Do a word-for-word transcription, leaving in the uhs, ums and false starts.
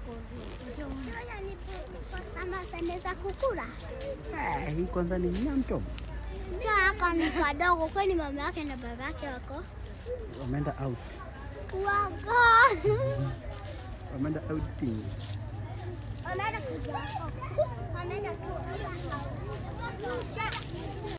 Hippopotamus anaweza kukula? Eh, hii kwanza ni nyamto. Sio haka ni kadogo, kwani mama yake na baba yake wako? Wameenda out. Wako. Wameenda outing. Wameenda kuja. Wameenda kuja.